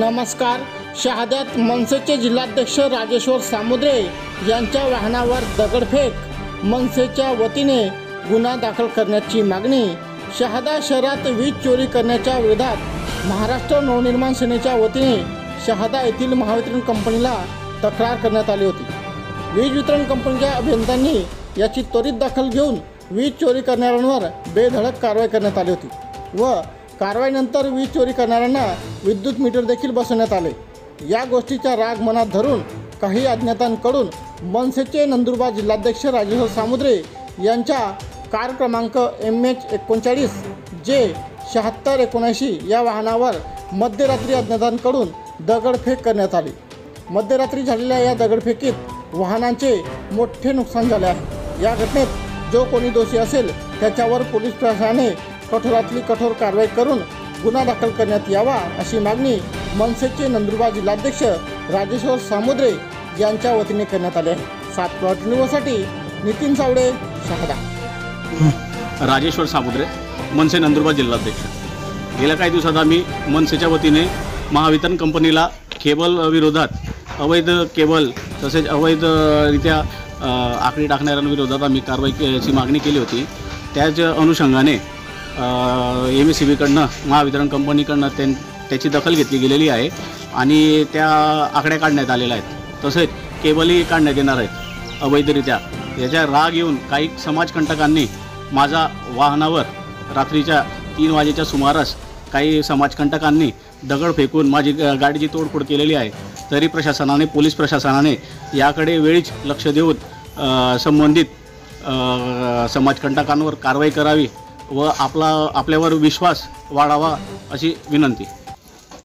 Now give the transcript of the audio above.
नमस्कार. शहाद्यात मनसेचे जिल्हाध्यक्ष राजेश्वर सामुद्रे यांच्या वाहनावर दगडफेक, मनसेच्या वतीने गुन्हा दाखल करण्याची मागणी. शहादा शहरात वीज चोरी करण्याच्या विरोधात महाराष्ट्र नवनिर्माण सेनेच्या वतीने शहादा येथील महावितरण कंपनीला तक्रार करण्यात आली होती. वीज वितरण कंपनीच्या अभियंत्यांनी याची त्वरित दखल घेऊन वीज चोरी करणाऱ्यांवर बेधडक कारवाई करण्यात आली होती व कारवाईनंतर वीज चोरी करणाऱ्यांना विद्युत मीटर देखील बसवण्यात आले. या गोष्टीचा राग मनात धरून काही अज्ञातांकडून मनसेचे नंदुरबार जिल्हाध्यक्ष राजेश्वर सामुद्रे यांच्या कार क्रमांक MH39 J 7679 या वाहनावर मध्यरात्री अज्ञातांकडून दगडफेक करण्यात आली. मध्यरात्री झालेल्या या दगडफेकीत वाहनांचे मोठे नुकसान झाले आहे. या घटनेत जो कोणी दोषी असेल त्याच्यावर पोलीस प्रशासनाने कठोरातली कठोर कारवाई करून गुन्हा दाखल करण्यात यावा अशी मागणी मनसेचे नंदुरबार जिल्हाध्यक्ष राजेश्वर सामुद्रे यांच्या वतीने करण्यात आली आहे. 7 न्यूजसाठी नितीन सावडे, शहादा. राजेश्वर सामुद्रे, मनसे नंदुरबार जिल्हाध्यक्ष. गेल्या काही दिवसात आम्ही मनसेच्या वतीने महावितरण कंपनीला केबल विरोधात अवैध केबल तसेच अवैधरित्या आखणी टाकणाऱ्यांविरोधात आम्ही कारवाईची मागणी केली होती. त्याच अनुषंगाने MSEBकडनं महावितरण कंपनीकडनं त्याची दखल घेतली गेलेली आहे आणि त्या आकड्या काढण्यात आलेल्या आहेत. तसेच केबलही काढण्यात येणार आहेत अवैधरित्या. याचा राग येऊन काही समाजकंटकांनी माझा वाहनावर रात्रीच्या 3 वाजेच्या सुमारास काही समाजकंटकांनी दगड फेकून माझी गाडीची तोडफोड केलेली आहे. तरी प्रशासनाने, पोलीस प्रशासनाने याकडे वेळीच लक्ष देऊन संबंधित समाजकंटकांवर कारवाई करावी व आपल्यावर विश्वास वाढावा अशी विनंती.